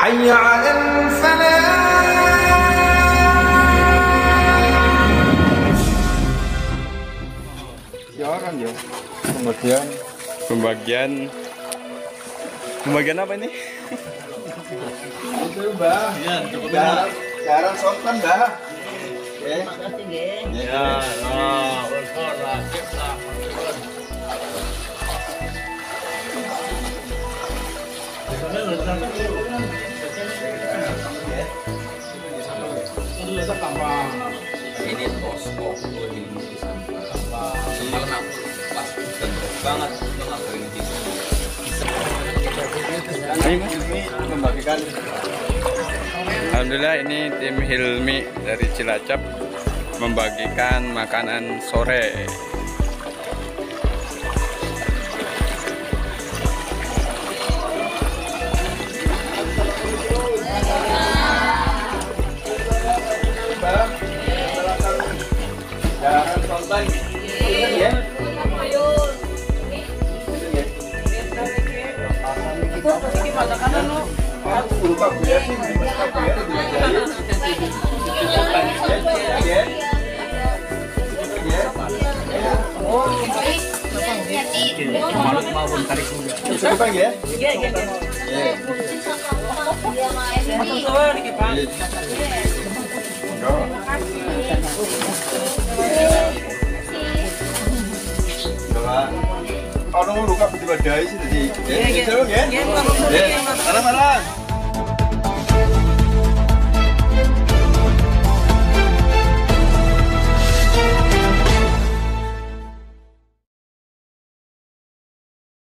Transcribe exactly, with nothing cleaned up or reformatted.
حي على الفلاح. Siaran ya, pembagian pembagian pembagian apa ini? itu Mbah, ya, siaran, siaran sopan Mbah. Oke. Ya, nah, berkorlah, kita. Ini posko ini sampah. Semalam aku pas hujan deras banget itu ngabarin di sini. Ini membagikan. Alhamdulillah ini tim Hilmi dari Cilacap membagikan makanan sore. Siaran sopan. Ya. Aku lupa biar sih, lupa biar Malut maupun tarik juga. Coba ya. Iya, iya, iya. Masuk tuh dikit, Pak. Kalau mau luka berdua dari sih tadi. Ya, gitu ya. Iya, iya. Salam-salam.